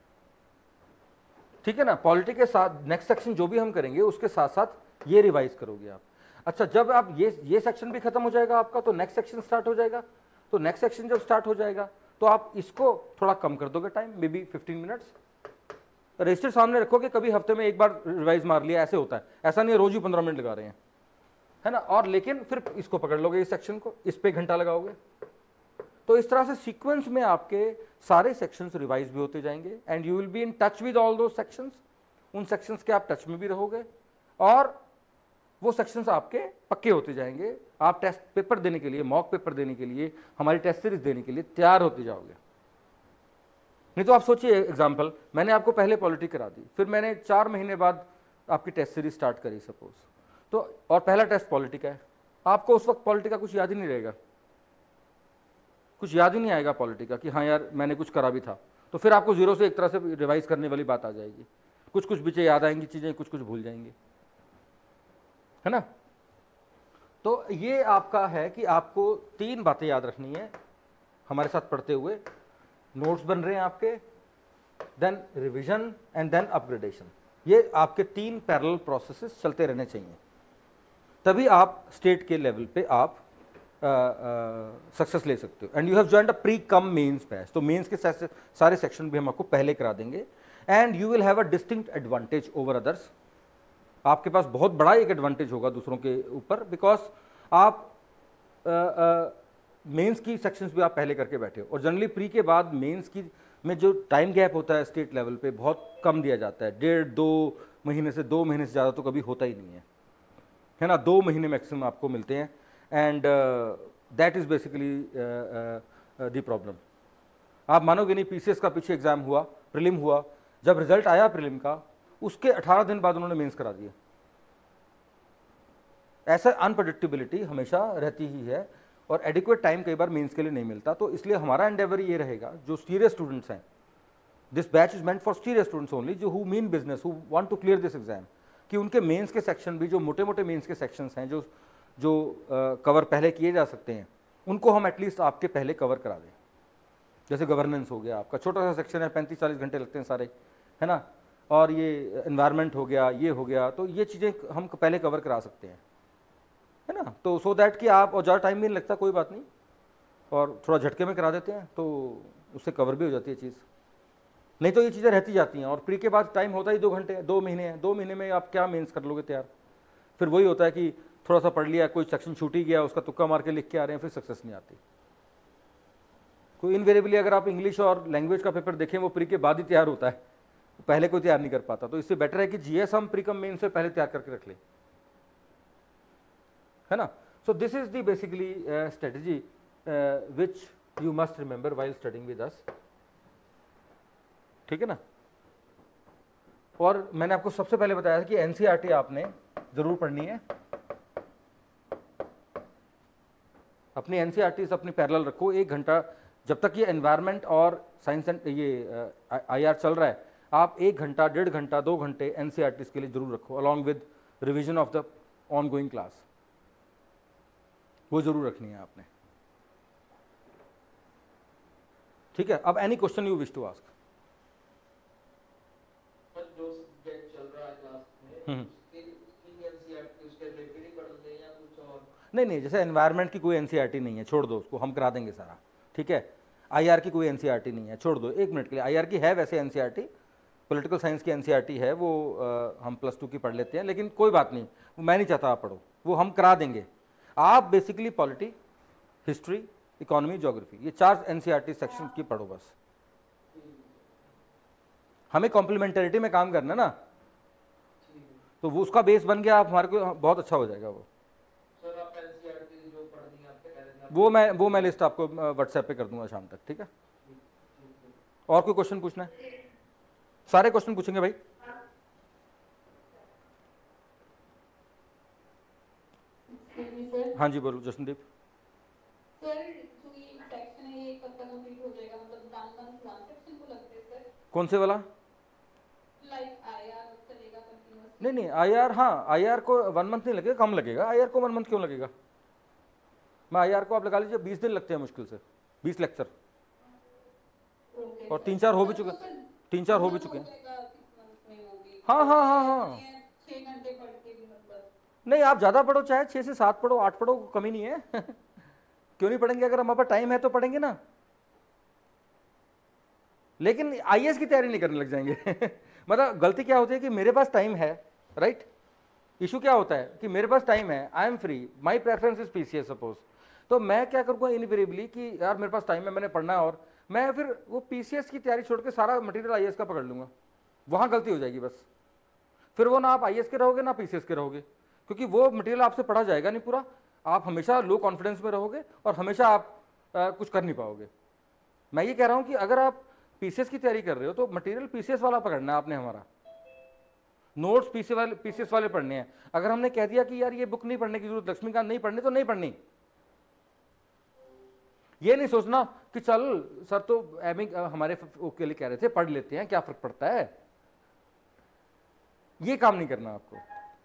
ठीक है ना? पॉलिटी के साथ नेक्स्ट सेक्शन जो भी हम करेंगे, उसके साथ साथ ये रिवाइज करोगे आप। अच्छा, जब आप ये ये सेक्शन भी खत्म हो जाएगा आपका, तो नेक्स्ट सेक्शन स्टार्ट हो जाएगा। तो नेक्स्ट सेक्शन जब स्टार्ट हो जाएगा, तो आप इसको थोड़ा कम कर दोगे time, may be fifteen minutes. Register सामने रखोगे, कभी हफ्ते में एक बार रिवाइज मार लिया, ऐसे होता है। ऐसा नहीं है रोज ही पंद्रह मिनट लगा रहे हैं, है ना? और लेकिन फिर इसको पकड़ लोगे, इस सेक्शन को, इस पे घंटा लगाओगे। तो इस तरह से सीक्वेंस में आपके सारे सेक्शंस रिवाइज भी होते जाएंगे, and you will be in touch with all दो सेक्शंस। उन सेक्शंस के आप टच में भी रहोगे, और वो सेक्शंस आपके पक्के होते जाएंगे। आप टेस्ट पेपर देने के लिए, मॉक पेपर देने के लिए, हमारी टेस्ट सीरीज देने के लिए तैयार होते जाओगे। नहीं तो आप सोचिए, एग्जाम्पल, मैंने आपको पहले पॉलिटी करा दी, फिर मैंने चार महीने बाद आपकी टेस्ट सीरीज स्टार्ट करी सपोज, तो और पहला टेस्ट पॉलिटी का है। आपको उस वक्त पॉलिटी का कुछ याद ही नहीं रहेगा, कुछ याद ही नहीं आएगा पॉलिटी का कि हाँ यार मैंने कुछ करा भी था। तो फिर आपको जीरो से एक तरह से रिवाइज करने वाली बात आ जाएगी। कुछ कुछ बीचे याद आएंगी चीज़ें, कुछ कुछ भूल जाएंगे, है ना? तो ये आपका है कि आपको तीन बातें याद रखनी है हमारे साथ पढ़ते हुए। नोट्स बन रहे हैं आपके, then revision and then upgradation. ये आपके तीन पैरेलल प्रोसेसेस चलते रहने चाहिए, तभी आप स्टेट के लेवल पे आप सक्सेस uh, uh, ले सकते हो। And you have joined a pre cum mains batch. तो मेंस के सारे सेक्शन भी हम आपको पहले करा देंगे, and you will have a distinct advantage over others. आपके पास बहुत बड़ा एक एडवांटेज होगा दूसरों के ऊपर, बिकॉज आप मेंस uh, uh, की सेक्शंस भी आप पहले करके बैठे हो। और जनरली प्री के बाद मेंस की में जो टाइम गैप होता है स्टेट लेवल पे बहुत कम दिया जाता है। डेढ़ दो महीने से दो महीने से ज़्यादा तो कभी होता ही नहीं है, है ना? दो महीने मैक्सिमम आपको मिलते हैं, and that is basically the problem. आप मानोगे नहीं, पीसीएस का पीछे एग्जाम हुआ, प्रीलिम हुआ, जब रिजल्ट आया प्रीलिम का, उसके अठारह दिन बाद उन्होंने मेंस करा दिया। ऐसा अनप्रडिक्टेबिलिटी हमेशा रहती ही है, और एडिक्वेट टाइम कई बार मेंस के लिए नहीं मिलता। तो इसलिए हमारा एंडेवर ये रहेगा, जो सीरियस स्टूडेंट्स हैं, this batch is meant for serious students only, जो who mean business, who want to clear this exam, कि उनके मेंस के सेक्शन भी, जो मोटे मोटे मेंस के सेक्शंस हैं, जो जो कवर uh, पहले किए जा सकते हैं, उनको हम एटलीस्ट आपके पहले कवर करा दें। जैसे गवर्नेंस हो गया, आपका छोटा सा सेक्शन है, पैंतीस चालीस घंटे लगते हैं सारे, है ना? और ये एनवायरनमेंट हो गया, ये हो गया, तो ये चीज़ें हम पहले कवर करा सकते हैं, है ना? तो सो दैट कि आप, और ज़्यादा टाइम भी नहीं लगता, कोई बात नहीं, और थोड़ा झटके में करा देते हैं तो उससे कवर भी हो जाती है चीज़। नहीं तो ये चीज़ें रहती जाती हैं, और प्री के बाद टाइम होता ही दो घंटे दो महीने हैं। दो महीने में आप क्या मेंस कर लोगे तैयार? फिर वही होता है कि थोड़ा सा पढ़ लिया, कोई सेक्शन छूट ही गया, उसका तुक्का मार के लिख के आ रहे हैं, फिर सक्सेस नहीं आती। कोई इनवेरिएबली अगर आप इंग्लिश और लैंग्वेज का पेपर देखें, वो प्री के बाद ही तैयार होता है, पहले कोई तैयार नहीं कर पाता। तो इससे बेटर है कि जीएस हम प्री कम मेन से पहले तैयार करके रख लें, है ना? So this is the basically strategy which you must remember while studying with us. ठीक है ना? और मैंने आपको सबसे पहले बताया था कि एनसीईआरटी आपने जरूर पढ़नी है। अपनी एनसीईआरटी से अपनी पैरेलल रखो, एक घंटा जब तक ये एनवायरनमेंट और साइंस एंड ये आईआर चल रहा है, आप एक घंटा डेढ़ घंटा दो घंटे एनसीईआरटी के लिए जरूर रखो, along with revision of the ongoing class, वो जरूर रखनी है आपने। ठीक है, अब any question you wish to ask. जो सब्जेक्ट चल रहा है क्लास में उसके उसकी एनसीईआरटी उसके रिलेटेड ही पढ़ते हैं या कुछ और? नहीं नहीं, जैसे एनवायरनमेंट की कोई एनसीईआरटी नहीं है, छोड़ दो उसको, हम करा देंगे सारा। ठीक है, आईआर की कोई एनसीईआरटी नहीं है, छोड़ दो एक मिनट के लिए। आईआर की है वैसे एनसीईआरटी, पॉलिटिकल साइंस की एनसीईआरटी है, वो आ, हम प्लस टू की पढ़ लेते हैं, लेकिन कोई बात नहीं, मैं नहीं चाहता आप पढ़ो, वो हम करा देंगे। आप basically polity, history, economy, geography, ये चार एनसीईआरटी सेक्शन की पढ़ो बस। हमें कॉम्प्लीमेंटरिटी में काम करना ना, तो वो उसका बेस बन गया, आप हमारे को बहुत अच्छा हो जाएगा वो। सर आप एनसीईआरटी जो पढ़नी है आपके कह रहे थे वो मैं वो मैं लिस्ट आपको व्हाट्सएप पे कर दूंगा शाम तक। ठीक है, और कोई क्वेश्चन पूछना है? सारे क्वेश्चन पूछेंगे भाई। हाँ जी बोलो जशनदीप। सर जो ये सेक्शन है ये कब तक कंप्लीट हो जाएगा, मतलब वन मंथ वन सेक्शन को लगते हैं सर? कौन से वाला? लाइक आईआर चलेगा कंटिन्यूअस? नहीं नहीं, आईआर, हाँ आईआर को वन मंथ नहीं लगेगा, कम लगेगा। आईआर को वन मंथ क्यों लगेगा? मैं आईआर को आप लगा लीजिए बीस दिन लगते हैं मुश्किल से, बीस लेक्चर, और तीन चार हो भी चुके हैं, तीन चार हो भी चुके हैं। हाँ हाँ हाँ हाँ, छह घंटे पढ़ के भी मतलब नहीं आप ज़्यादा पढ़ो, चाहे छः से सात पढ़ो, आठ पढ़ो, कमी नहीं है क्यों नहीं पढ़ेंगे? अगर हमारे पास टाइम है तो पढ़ेंगे ना, लेकिन आईएएस की तैयारी नहीं करने लग जाएंगे मतलब गलती क्या होती है कि मेरे पास टाइम है, राइट? इशू क्या होता है कि मेरे पास टाइम है, I am free, my preference is PCS suppose, तो मैं क्या करूँगा इनवेरिएबली कि यार मेरे पास टाइम है, मैंने पढ़ना है, और मैं फिर वो पीसीएस की तैयारी छोड़ के सारा मटेरियल आईएएस का पकड़ लूँगा। वहाँ गलती हो जाएगी बस, फिर वो ना आप आईएएस के रहोगे ना पीसीएस के रहोगे, क्योंकि वो मटेरियल आपसे पढ़ा जाएगा नहीं पूरा, आप हमेशा लो कॉन्फिडेंस में रहोगे और हमेशा आप आ, कुछ कर नहीं पाओगे। मैं ये कह रहा हूँ कि अगर आप पीसीएस की तैयारी कर रहे हो तो मटेरियल पीसीएस वाला पकड़ना है आपने, हमारा नोट्स पीसीएस वाले पीसीएस वाले पढ़ने हैं। अगर हमने कह दिया कि यार ये बुक नहीं पढ़ने की जरूरत, लक्ष्मीकांत नहीं पढ़नी, तो नहीं पढ़नी। ये नहीं सोचना कि चल सर तो एम हमारे के लिए कह रहे थे, पढ़ लेते हैं, क्या फर्क पड़ता है, ये काम नहीं करना आपको,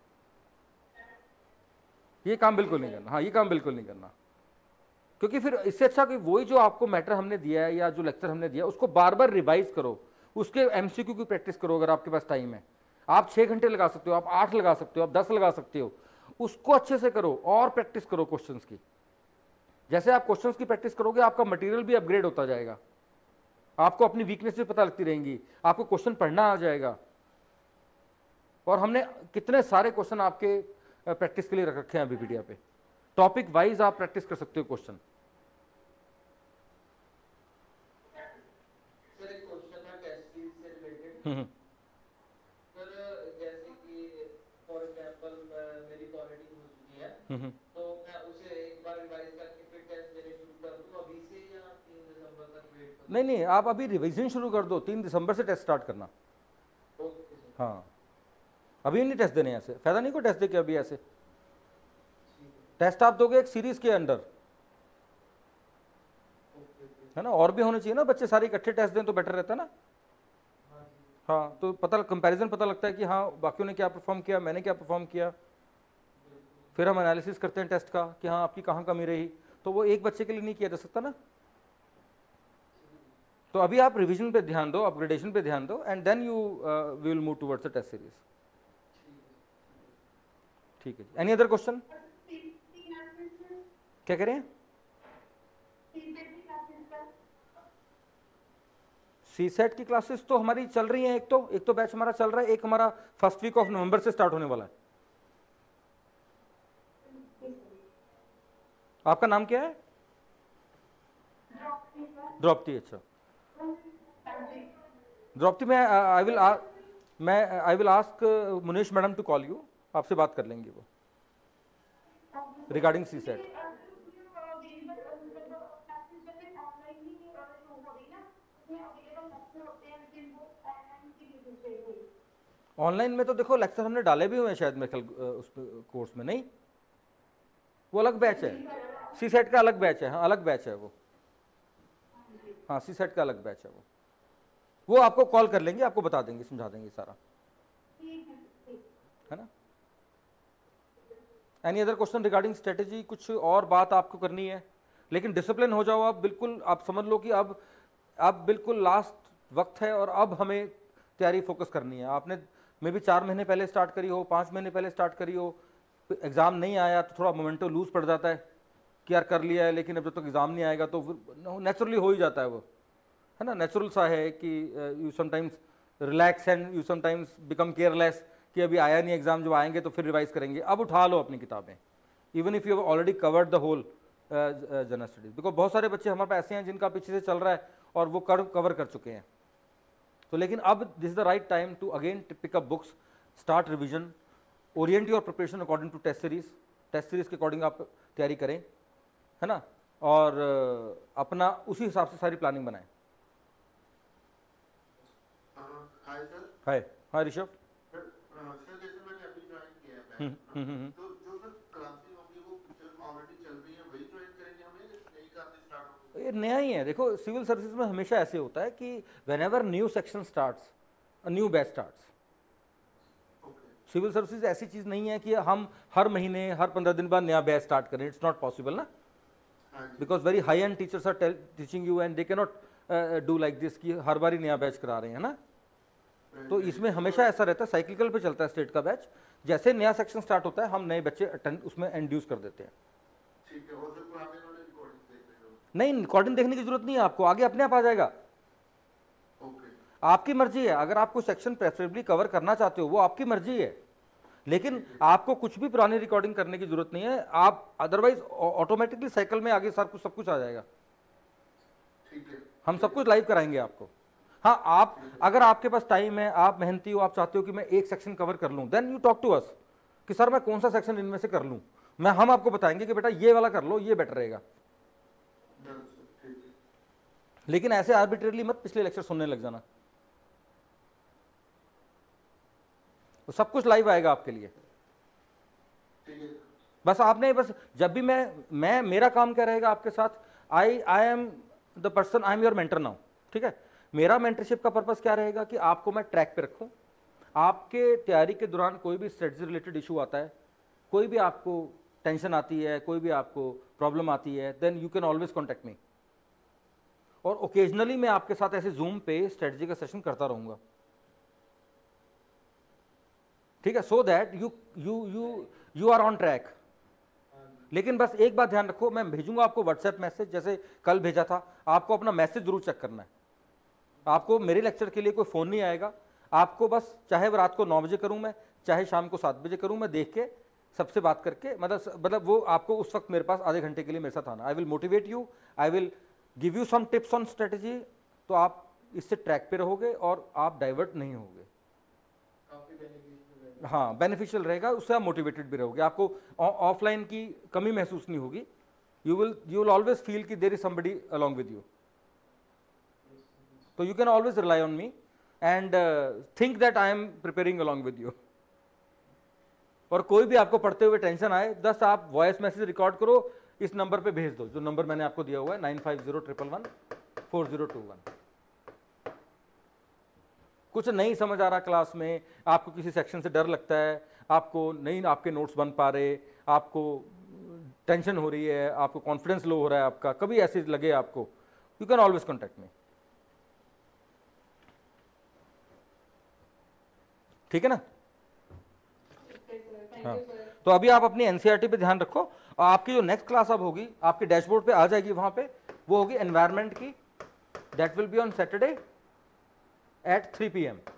ये काम बिल्कुल नहीं करना। हाँ, ये काम बिल्कुल नहीं करना, क्योंकि फिर इससे अच्छा कि वही जो आपको मैटर हमने दिया है या जो लेक्चर हमने दिया उसको बार बार रिवाइज करो, उसके एमसीक्यू की प्रैक्टिस करो। अगर आपके पास टाइम है, आप छः घंटे लगा सकते हो, आप आठ लगा सकते हो, आप दस लगा सकते हो, उसको अच्छे से करो और प्रैक्टिस करो क्वेश्चंस की। जैसे आप क्वेश्चंस की प्रैक्टिस करोगे आपका मटेरियल भी अपग्रेड होता जाएगा, आपको अपनी वीकनेस भी पता लगती रहेंगी, आपको क्वेश्चन पढ़ना आ जाएगा। और हमने कितने सारे क्वेश्चन आपके प्रैक्टिस के लिए रख रखे हैं अभी वीडियो पे, टॉपिक वाइज आप प्रैक्टिस कर सकते हो क्वेश्चन। सर एक क्वेश्चन था टेस्ट सीरीज से रिलेटेड। सर जैसे कि फॉर एग्जांपल मेरी क्वालिटी हो चुकी है, तो मैं उसे एक बार रिवाइज करके फिर टेस्ट देने शुरू कर दूं अभी से या तीन दिसंबर तक वेट करूं? नहीं नहीं, आप अभी रिवीजन शुरू कर दो, तीन दिसंबर से टेस्ट स्टार्ट करना। Okay sir. हाँ, अभी नहीं टेस्ट देने, ऐसे फायदा नहीं को टेस्ट दे के अभी। ऐसे टेस्ट आप दोगे एक सीरीज के अंडर, है ना, और भी होने चाहिए ना, बच्चे सारे इकट्ठे टेस्ट दें तो बेटर रहता है ना। हाँ, तो पता कंपैरिजन पता लगता है कि हाँ बाकियों ने क्या परफॉर्म किया, मैंने क्या परफॉर्म किया, फिर हम एनालिसिस करते हैं टेस्ट का कि हाँ आपकी कहाँ कमी रही, तो वो एक बच्चे के लिए नहीं किया जा सकता ना। तो अभी आप रिवीजन पे ध्यान दो, अपग्रेडेशन पे ध्यान दो, and then you we will move towards the test series. ठीक है, एनी अदर क्वेश्चन? क्या कह रहे हैं? सी सेट की क्लासेस तो हमारी चल रही हैं, एक तो एक तो बैच हमारा चल रहा है, एक हमारा फर्स्ट वीक ऑफ नवंबर से स्टार्ट होने वाला है। आपका नाम क्या है? द्रौपदी। अच्छा द्रौपदी, मैं आई विल मैं I will ask Munesh madam to call you, आपसे बात कर लेंगे वो रिगार्डिंग सी सेट। ऑनलाइन में तो देखो लेक्चर हमने डाले भी हुए हैं शायद मेरे ख्याल उस कोर्स में, नहीं वो अलग बैच है, सी सेट का अलग बैच है, हाँ अलग बैच है वो, हाँ सी सेट का अलग बैच है वो वो आपको कॉल कर लेंगे, आपको बता देंगे, समझा देंगे सारा, है ना। Any other question regarding strategy, कुछ और बात आपको करनी है, लेकिन डिसिप्लिन हो जाओ आप बिल्कुल, आप समझ लो कि अब अब बिल्कुल लास्ट वक्त है और अब हमें तैयारी फोकस करनी है। आपने मे भी चार महीने पहले स्टार्ट करी हो, पाँच महीने पहले स्टार्ट करी हो, एग्ज़ाम नहीं आया तो थोड़ा मोमेंटो लूज पड़ जाता है कि यार कर लिया है, लेकिन अब जब तक एग्ज़ाम नहीं आएगा तो नेचुरली हो ही जाता है वो, है ना, नेचुरल सा है कि you sometimes relax and you sometimes become careless कि अभी आया नहीं एग्जाम, जब आएंगे तो फिर रिवाइज करेंगे। अब उठा लो अपनी किताबें, even if you have already covered the whole general studies, because बहुत सारे बच्चे हमारे पास ऐसे हैं जिनका पीछे से चल रहा है और वो कर कवर कर चुके हैं। तो लेकिन अब this is the right time to again pick up books, start revision, orient your preparation according to test series, test series के अकॉर्डिंग आप तैयारी करें, है ना, और uh, अपना उसी हिसाब से सारी प्लानिंग बनाएं। Hi sir. Hi hi Rishabh. Sir जैसे मैंने अभी ज्वाइन किया है हम्म, बैच, हम्म, हम्म। तो जो सर क्लासेस होंगी वो ऑलरेडी चल रही है वही ज्वाइन करेंगे हमें, नई क्लासेस स्टार्ट होंगी? ये नया ही है, देखो सिविल सर्विसेज में हमेशा ऐसे होता है कि whenever new section starts, a new batch starts. Civil services ऐसी चीज़ नहीं है कि हम हर महीने हर पंद्रह दिन बाद नया बैच स्टार्ट करें, इट्स नॉट पॉसिबल ना, because very high and teachers are teaching you and they cannot do like this कि हर बार ही नया बैच करा रहे हैं ना। तो इसमें हमेशा ऐसा रहता है, साइक्लिकल पे चलता है स्टेट का बैच, जैसे नया सेक्शन स्टार्ट होता है हम नए बच्चे अटेंड उसमें इंड्यूस कर देते हैं। ठीक है, और सर पुराने वाले रिकॉर्डिंग देख रहे हो? नहीं, रिकॉर्डिंग देखने की जरूरत नहीं है आपको, आगे अपने आप आ जाएगा। ओके, आपकी मर्जी है, अगर आपको सेक्शन प्रेफरेबली कवर करना चाहते हो वो आपकी मर्जी है, लेकिन आपको कुछ भी पुरानी रिकॉर्डिंग करने की जरूरत नहीं है, आप अदरवाइज ऑटोमेटिकली साइकिल में आगे सब कुछ सब कुछ आ जाएगा। ठीक है, हम सब कुछ लाइव कराएंगे आपको। हाँ, आप अगर आपके पास टाइम है, आप मेहनती हो, आप चाहते हो कि मैं एक सेक्शन कवर कर लूं, then you talk to us कि सर मैं कौन सा सेक्शन इनमें से कर लूं, मैं हम आपको बताएंगे कि बेटा ये वाला कर लो, ये बेटर रहेगा। डन सर, ठीक है। लेकिन ऐसे आर्बिट्रेरली मत पिछले लेक्चर सुनने लग जाना, तो सब कुछ लाइव आएगा आपके लिए। ठीक है, बस आपने बस जब भी मैं मैं मेरा काम क्या रहेगा आपके साथ, I I am the person, I am your mentor now, ठीक है। मेरा मेंटरशिप का पर्पस क्या रहेगा कि आपको मैं ट्रैक पे रखूं, आपके तैयारी के दौरान कोई भी स्ट्रेटजी रिलेटेड इशू आता है, कोई भी आपको टेंशन आती है, कोई भी आपको प्रॉब्लम आती है, then you can always contact me. और ओकेजनली मैं आपके साथ ऐसे जूम पे स्ट्रेटजी का सेशन करता रहूंगा, ठीक है, so that you you you you are on track. लेकिन बस एक बात ध्यान रखो, मैं भेजूंगा आपको व्हाट्सएप मैसेज, जैसे कल भेजा था, आपको अपना मैसेज जरूर चेक करना है। आपको मेरे लेक्चर के लिए कोई फ़ोन नहीं आएगा, आपको बस चाहे वो रात को नौ बजे करूं मैं, चाहे शाम को सात बजे करूं, मैं देख के सबसे बात करके, मतलब मतलब वो आपको उस वक्त मेरे पास आधे घंटे के लिए मेरे साथ आना। I will motivate you, I will give you some tips on strategy, तो आप इससे ट्रैक पे रहोगे और आप डाइवर्ट नहीं होगे। काफी बेनिफिशियल है। हाँ, बेनिफिशियल रहेगा, उससे आप मोटिवेटेड भी रहोगे, आपको ऑफलाइन की कमी महसूस नहीं होगी। You will you will always feel कि there is somebody along with you, तो you can always rely on me and think that I am preparing along with you. और कोई भी आपको पढ़ते हुए टेंशन आए, दस आप वॉइस मैसेज रिकॉर्ड करो, इस नंबर पे भेज दो, जो नंबर मैंने आपको दिया हुआ है, nine five zero triple one four zero two one. कुछ नहीं समझ आ रहा क्लास में, आपको किसी सेक्शन से डर लगता है, आपको नहीं आपके नोट्स बन पा रहे, आपको टेंशन हो रही है, आपको कॉन्फिडेंस लो हो रहा है आपका, कभी ऐसे लगे आपको, you can always contact me, ठीक है ना। हाँ, तो अभी आप अपनी एनसीईआरटी पे ध्यान रखो, और आपकी जो नेक्स्ट क्लास अब होगी आपके डैशबोर्ड पे आ जाएगी, वहां पे वो होगी एनवायरनमेंट की, that will be on Saturday at three p m.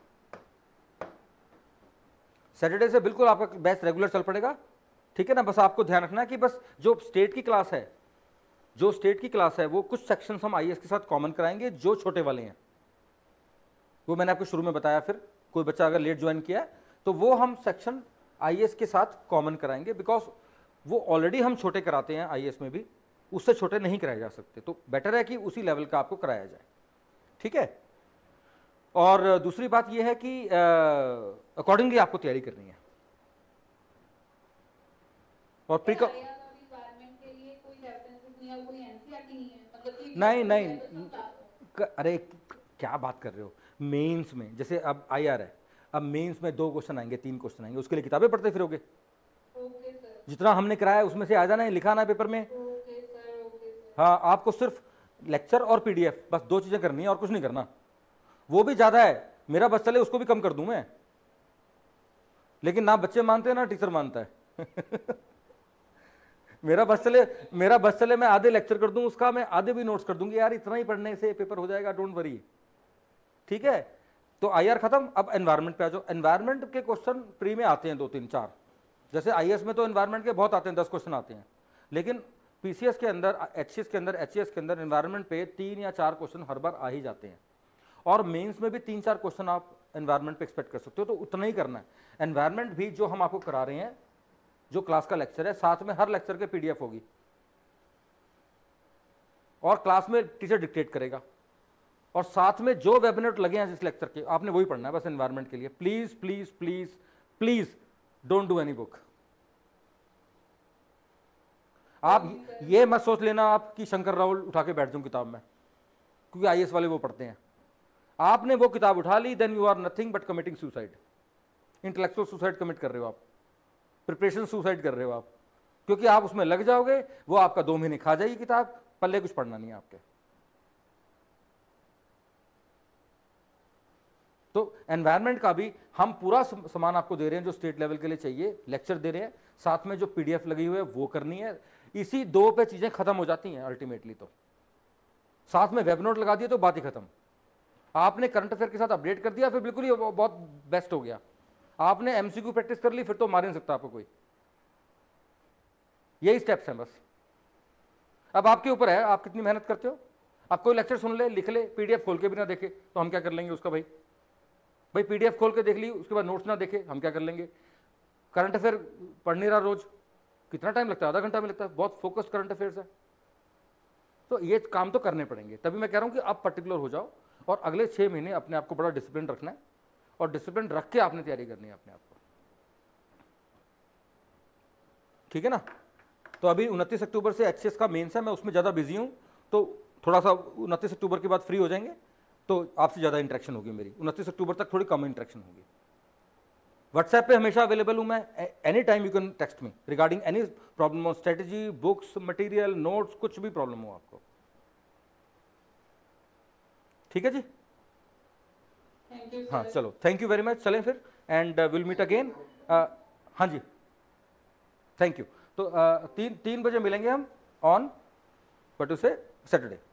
Saturday से बिल्कुल आपका बैच रेगुलर चल पड़ेगा, ठीक है ना। बस आपको ध्यान रखना है कि बस जो स्टेट की क्लास है, जो स्टेट की क्लास है वो कुछ सेक्शंस हम आईएएस के साथ कॉमन कराएंगे, जो छोटे वाले हैं वो मैंने आपको शुरू में बताया। फिर कोई बच्चा अगर लेट ज्वाइन किया है तो वो हम सेक्शन आईएएस के साथ कॉमन कराएंगे, बिकॉज वो ऑलरेडी हम छोटे कराते हैं आईएएस में भी, उससे छोटे नहीं कराए जा सकते, तो बेटर है कि उसी लेवल का आपको कराया जाए, ठीक है। और दूसरी बात यह है कि अकॉर्डिंगली आपको तैयारी करनी है। और प्रिकॉ के लिए कोई रेफरेंसेस नहीं है, कोई एनसीईआरटी नहीं है, मतलब कि नहीं नहीं क- अरे क्या बात कर रहे हो, मेंस में जैसे अब आई आर है, अब मेंस में दो क्वेश्चन आएंगे, तीन क्वेश्चन आएंगे, उसके लिए किताबें पढ़ते फिरोगे? ओके सर, जितना हमने कराया उसमें से आ जाना है, लिखाना है पेपर में। Okay sir, okay sir. हाँ, आपको सिर्फ लेक्चर और पीडीएफ बस दो चीजें करनी है और कुछ नहीं करना। वो भी ज्यादा है, मेरा बस चले उसको भी कम कर दूं मैं, लेकिन ना बच्चे मानते हैं ना टीचर मानता है। मेरा बस चले मेरा बस चले मैं आधे लेक्चर कर दूं उसका, मैं आधे भी नोट्स कर दूंगी, यार इतना ही पढ़ने से पेपर हो जाएगा, डोंट वरी। ठीक है, तो आईआर खत्म, अब एनवायरनमेंट पे आ जाओ। एनवायरनमेंट के क्वेश्चन प्री में आते हैं दो तीन चार, जैसे आईएएस में तो एनवायरनमेंट के बहुत आते हैं, दस क्वेश्चन आते हैं, लेकिन पीसीएस के अंदर, एचसीएस के अंदर, एचएएस के अंदर एनवायरनमेंट पे तीन या चार क्वेश्चन हर बार आ ही जाते हैं, और मेंस में भी तीन चार क्वेश्चन आप एनवायरनमेंट पे एक्सपेक्ट कर सकते हो, तो उतना ही करना है। एनवायरनमेंट भी जो हम आपको करा रहे हैं, जो क्लास का लेक्चर है, साथ में हर लेक्चर के पीडीएफ होगी, और क्लास में टीचर डिक्टेट करेगा, और साथ में जो वेबिनार लगे हैं जिस लेक्चर के, आपने वही पढ़ना है बस एनवायरनमेंट के लिए। Please please please please don't do any book. आप ये मत सोच लेना आप कि शंकर राहुल उठा के बैठ जाऊं किताब में, क्योंकि आईएएस वाले वो पढ़ते हैं। आपने वो किताब उठा ली, then you are nothing but committing suicide, intellectual suicide commit कर रहे हो आप, प्रिपरेशन सुसाइड कर रहे हो आप, क्योंकि आप उसमें लग जाओगे, वो आपका दो महीने खा जाएगी किताब, पल्ले कुछ पढ़ना नहीं है आपके। तो एनवायरनमेंट का भी हम पूरा सामान आपको दे रहे हैं जो स्टेट लेवल के लिए चाहिए, लेक्चर दे रहे हैं, साथ में जो पीडीएफ लगी हुई है वो करनी है। इसी दो पे चीजें खत्म हो जाती हैं अल्टीमेटली, तो साथ में वेब नोट लगा दिए तो बात ही खत्म। आपने करंट अफेयर के साथ अपडेट कर दिया, फिर बिल्कुल ही बहुत बेस्ट हो गया। आपने एमसीक्यू प्रैक्टिस कर ली, फिर तो मार नहीं सकता आपको कोई। यही स्टेप्स हैं बस, अब आपके ऊपर है आप कितनी मेहनत करते हो। आप कोई लेक्चर सुन ले, लिख ले, पीडीएफ खोल के भी ना देखे तो हम क्या कर लेंगे उसका? भाई भाई पीडीएफ खोल के देख ली, उसके बाद नोट्स ना देखे हम क्या कर लेंगे? करंट अफेयर पढ़ नहीं रहा रोज, कितना टाइम लगता है? आधा घंटा में लगता है, बहुत फोकस्ड करंट अफेयर्स है। तो ये काम तो करने पड़ेंगे, तभी मैं कह रहा हूं कि आप पर्टिकुलर हो जाओ, और अगले छह महीने अपने आप को बड़ा डिसिप्लिन रखना है, और डिसिप्लिन रख के आपने तैयारी करनी है अपने आप को। ठीक है ना? तो अभी उनतीस अक्टूबर से एचएस का मेंस है, मैं उसमें ज़्यादा बिजी हूँ, तो थोड़ा सा उनतीस अक्टूबर के बाद फ्री हो जाएंगे तो आपसे ज़्यादा इंटरेक्शन होगी मेरी। उनतीस अक्टूबर तक थोड़ी कम इंटरेक्शन होगी। व्हाट्सएप पे हमेशा अवेलेबल हूँ मैं, any time you can text me regarding any problem on strategy, books, material, notes, कुछ भी प्रॉब्लम हो आपको। ठीक है जी? थैंक यू हाँ सर। चलो, थैंक यू वेरी मच। चलें फिर, एंड विल मीट अगेन। हाँ जी, थैंक यू। तो uh, तीन तीन बजे मिलेंगे हम ऑन बट उसे सैटरडे।